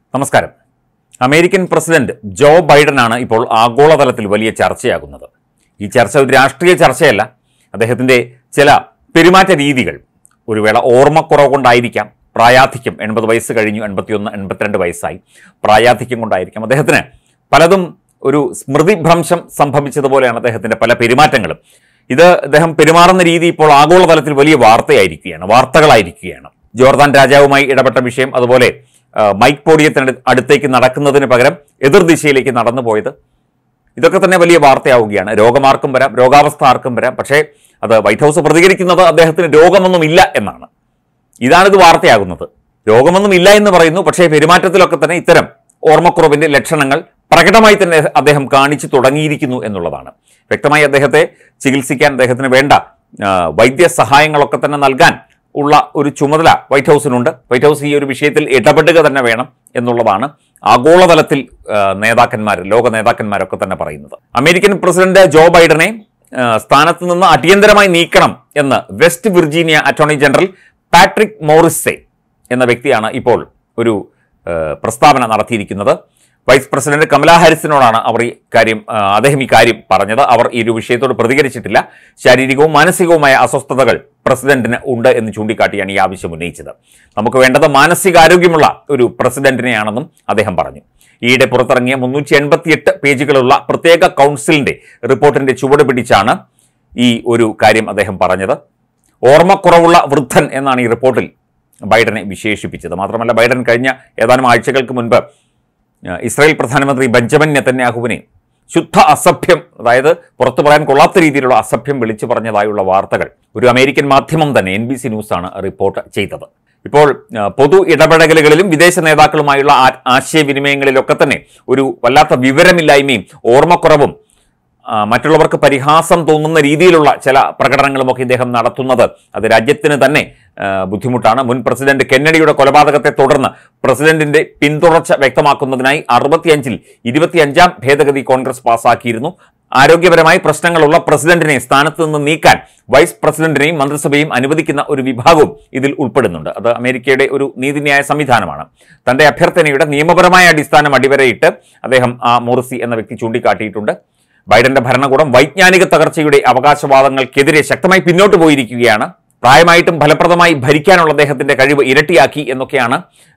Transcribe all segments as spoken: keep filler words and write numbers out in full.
നമസ്കാരം. American president Joe ബൈഡനാണ് ഇപ്പോൾ ആഗോളതലത്തിൽ വലിയ ചർച്ചയാകുന്നത്. ഈ ചർച്ച ഒരു രാഷ്ട്രീയ ചർച്ചയല്ല. അദ്ദേഹത്തിൻ്റെ ചില പെരുമാറ്റ രീതികൾ, ഒരു വേള ഓർമ്മക്കുറവ് കൊണ്ടായിരിക്കാം, പ്രായാധിക്യം, എൺപത് വയസ്സ് കഴിഞ്ഞു, എൺപത്തിയൊന്ന് എൺപത്തിരണ്ട് വയസ്സായി, പ്രായാധിക്യം കൊണ്ടായിരിക്കാം, അദ്ദേഹത്തിന് പലതും ഒരു സ്മൃതിഭ്രംശം സംഭവിച്ചതുപോലെയാണ് അദ്ദേഹത്തിൻ്റെ പല പെരുമാറ്റങ്ങളും. ഇത് അദ്ദേഹം പെരുമാറുന്ന രീതി ഇപ്പോൾ ആഗോളതലത്തിൽ വലിയ വാർത്തയായിരിക്കുകയാണ്, വാർത്തകളായിരിക്കുകയാണ്. ജോർദാൻ രാജാവുമായി ഇടപെട്ട വിഷയം, അതുപോലെ മൈക്ക് പോഡിയത്തിന് അടുത്തേക്ക് നടക്കുന്നതിന് പകരം എതിർദിശയിലേക്ക് നടന്നു പോയത്, ഇതൊക്കെ തന്നെ വലിയ വാർത്തയാവുകയാണ്. രോഗമാർക്കും വരാം, രോഗാവസ്ഥ ആർക്കും വരാം. പക്ഷേ അത് വൈറ്റ് ഹൗസ് പ്രതികരിക്കുന്നത് അദ്ദേഹത്തിന് രോഗമൊന്നുമില്ല എന്നാണ്. ഇതാണിത് വാർത്തയാകുന്നത്. രോഗമൊന്നുമില്ല എന്ന് പറയുന്നു, പക്ഷേ പെരുമാറ്റത്തിലൊക്കെ തന്നെ ഇത്തരം ഓർമ്മക്കുറവിൻ്റെ ലക്ഷണങ്ങൾ പ്രകടമായി തന്നെ അദ്ദേഹം കാണിച്ചു തുടങ്ങിയിരിക്കുന്നു എന്നുള്ളതാണ്. വ്യക്തമായി അദ്ദേഹത്തെ ചികിത്സിക്കാൻ, അദ്ദേഹത്തിന് വേണ്ട വൈദ്യസഹായങ്ങളൊക്കെ തന്നെ നൽകാൻ ഉള്ള ഒരു ചുമതല വൈറ്റ് ഹൗസിനുണ്ട്. വൈറ്റ് ഹൗസ് ഈ ഒരു വിഷയത്തിൽ ഇടപെടുക തന്നെ വേണം എന്നുള്ളതാണ് ആഗോളതലത്തിൽ നേതാക്കന്മാർ, ലോക നേതാക്കന്മാരൊക്കെ തന്നെ പറയുന്നത്. അമേരിക്കൻ പ്രസിഡന്റ് ജോ ബൈഡനെ സ്ഥാനത്ത് നിന്ന് അടിയന്തരമായി നീക്കണം എന്ന് west Virginia attorney general Patrick Morrisey എന്ന വ്യക്തിയാണ് ഇപ്പോൾ ഒരു പ്രസ്താവന നടത്തിയിരിക്കുന്നത്. വൈസ് പ്രസിഡന്റ് കമലാ ഹാരിസിനോടാണ് അവർ ഈ കാര്യം അദ്ദേഹം ഈ കാര്യം പറഞ്ഞത്. അവർ ഈ ഒരു വിഷയത്തോട് പ്രതികരിച്ചിട്ടില്ല. ശാരീരികവും മാനസികവുമായ അസ്വസ്ഥതകൾ പ്രസിഡന്റിന് ഉണ്ട് എന്ന് ചൂണ്ടിക്കാട്ടിയാണ് ഈ ആവശ്യം ഉന്നയിച്ചത്. നമുക്ക് വേണ്ടത് മാനസികാരോഗ്യമുള്ള ഒരു പ്രസിഡന്റിനെയാണെന്നും അദ്ദേഹം പറഞ്ഞു. ഈയിടെ പുറത്തിറങ്ങിയ മുന്നൂറ്റി എൺപത്തിയെട്ട് പേജുകളുള്ള പ്രത്യേക കൗൺസിലിന്റെ റിപ്പോർട്ടിന്റെ ചുവട് പിടിച്ചാണ് ഈ ഒരു കാര്യം അദ്ദേഹം പറഞ്ഞത്. ഓർമ്മക്കുറവുള്ള വൃദ്ധൻ എന്നാണ് ഈ റിപ്പോർട്ടിൽ ബൈഡനെ വിശേഷിപ്പിച്ചത്. മാത്രമല്ല, ബൈഡൻ കഴിഞ്ഞ ഏതാനും ആഴ്ചകൾക്ക് മുൻപ് ഇസ്രായേൽ പ്രധാനമന്ത്രി ബെഞ്ചമിൻ നെതന്യാഹുവിനെ ശുദ്ധ അസഭ്യം, അതായത് പുറത്തു പറയാൻ കൊള്ളാത്ത രീതിയിലുള്ള അസഭ്യം വിളിച്ചു പറഞ്ഞതായുള്ള വാർത്തകൾ ഒരു അമേരിക്കൻ മാധ്യമം തന്നെ, എൻ ബി സി ന്യൂസാണ് റിപ്പോർട്ട് ചെയ്തത്. ഇപ്പോൾ പൊതു ഇടപെടലുകളിലും വിദേശ നേതാക്കളുമായുള്ള ആശയവിനിമയങ്ങളിലൊക്കെ തന്നെ ഒരു വല്ലാത്ത വിവരമില്ലായ്മയും ഓർമ്മക്കുറവും മറ്റുള്ളവർക്ക് പരിഹാസം തോന്നുന്ന രീതിയിലുള്ള ചില പ്രകടനങ്ങളുമൊക്കെ ഇദ്ദേഹം നടത്തുന്നത് അത് രാജ്യത്തിന് തന്നെ ബുദ്ധിമുട്ടാണ്. മുൻ പ്രസിഡന്റ് കെന്നഡിയുടെ കൊലപാതകത്തെ തുടർന്ന് പ്രസിഡന്റിന്റെ പിന്തുടർച്ച വ്യക്തമാക്കുന്നതിനായി അറുപത്തിയഞ്ചിൽ ഇരുപത്തിയഞ്ചാം ഭേദഗതി കോൺഗ്രസ് പാസാക്കിയിരുന്നു. ആരോഗ്യപരമായി പ്രശ്നങ്ങളുള്ള പ്രസിഡന്റിനെ സ്ഥാനത്ത് നിന്ന് നീക്കാൻ വൈസ് പ്രസിഡന്റിനെയും മന്ത്രിസഭയും അനുവദിക്കുന്ന ഒരു വിഭാഗവും ഇതിൽ ഉൾപ്പെടുന്നുണ്ട്. അത് അമേരിക്കയുടെ ഒരു നീതിന്യായ സംവിധാനമാണ്. തന്റെ അഭ്യർത്ഥനയുടെ നിയമപരമായ അടിസ്ഥാനം അടിവരയിട്ട് അദ്ദേഹം ആ മോറിസി എന്ന വ്യക്തി ചൂണ്ടിക്കാട്ടിയിട്ടുണ്ട്. ബൈഡന്റെ ഭരണകൂടം വൈജ്ഞാനിക തകർച്ചയുടെ അവകാശവാദങ്ങൾക്കെതിരെ ശക്തമായി പിന്നോട്ട് പോയിരിക്കുകയാണ്. പ്രായമായിട്ടും ഫലപ്രദമായി ഭരിക്കാനുള്ള അദ്ദേഹത്തിന്റെ കഴിവ് ഇരട്ടിയാക്കി എന്നൊക്കെയാണ്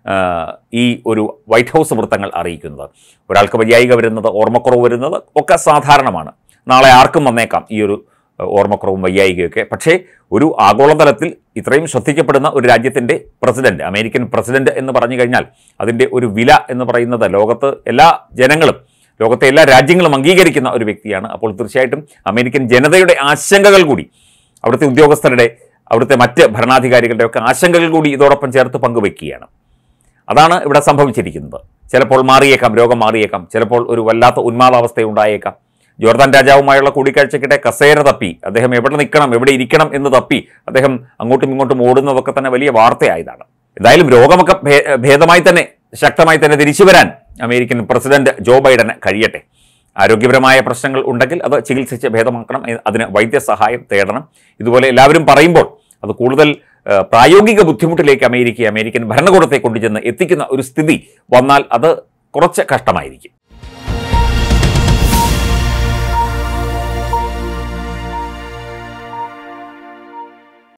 ഈ ഒരു വൈറ്റ് ഹൗസ് വൃത്തങ്ങൾ അറിയിക്കുന്നത്. ഒരാൾക്ക് വയ്യായിക വരുന്നത്, ഓർമ്മക്കുറവ് വരുന്നത് ഒക്കെ സാധാരണമാണ്. നാളെ ആർക്കും വന്നേക്കാം ഈ ഒരു ഓർമ്മക്കുറവും വയ്യായികയൊക്കെ. പക്ഷേ ഒരു ആഗോളതലത്തിൽ ഇത്രയും ശ്രദ്ധിക്കപ്പെടുന്ന ഒരു രാജ്യത്തിൻ്റെ പ്രസിഡന്റ്, അമേരിക്കൻ പ്രസിഡന്റ് എന്ന് പറഞ്ഞു കഴിഞ്ഞാൽ അതിൻ്റെ ഒരു വില എന്ന് പറയുന്നത് ലോകത്ത് എല്ലാ ജനങ്ങളും, ലോകത്തെ എല്ലാ രാജ്യങ്ങളും അംഗീകരിക്കുന്ന ഒരു വ്യക്തിയാണ്. അപ്പോൾ തീർച്ചയായിട്ടും അമേരിക്കൻ ജനതയുടെ ആശങ്കകൾ കൂടി, അവിടുത്തെ ഉദ്യോഗസ്ഥരുടെ, അവിടുത്തെ മറ്റ് ഭരണാധികാരികളുടെ ഒക്കെ ആശങ്കകൾ കൂടി ഇതോടൊപ്പം ചേർത്ത് പങ്കുവെക്കുകയാണ്. അതാണ് ഇവിടെ സംഭവിച്ചിരിക്കുന്നത്. ചിലപ്പോൾ മാറിയേക്കാം, രോഗം മാറിയേക്കാം, ചിലപ്പോൾ ഒരു വല്ലാത്ത ഉന്മാദാവസ്ഥ ഉണ്ടായേക്കാം. ജോർദാൻ രാജാവുമായുള്ള കൂടിക്കാഴ്ചയ്ക്കിടെ കസേര തപ്പി അദ്ദേഹം എവിടെ നിൽക്കണം, എവിടെ ഇരിക്കണം എന്ന് തപ്പി അദ്ദേഹം അങ്ങോട്ടും ഇങ്ങോട്ടും ഓടുന്നതൊക്കെ തന്നെ വലിയ വാർത്തയായതാണ്. എന്തായാലും രോഗമൊക്കെ ഭേദമായി തന്നെ, ശക്തമായി തന്നെ തിരിച്ചു വരാൻ അമേരിക്കൻ പ്രസിഡന്റ് ജോ ബൈഡന് കഴിയട്ടെ. ആരോഗ്യപരമായ പ്രശ്നങ്ങൾ ഉണ്ടെങ്കിൽ അത് ചികിത്സിച്ച് ഭേദമാക്കണം, അതിന് വൈദ്യസഹായം തേടണം. ഇതുപോലെ എല്ലാവരും പറയുമ്പോൾ അത് കൂടുതൽ പ്രായോഗിക ബുദ്ധിമുട്ടിലേക്ക് അമേരിക്ക, അമേരിക്കൻ ഭരണകൂടത്തെ കൊണ്ടുചെന്ന് എത്തിക്കുന്ന ഒരു സ്ഥിതി വന്നാൽ അത് കുറച്ച് കഷ്ടമായിരിക്കും.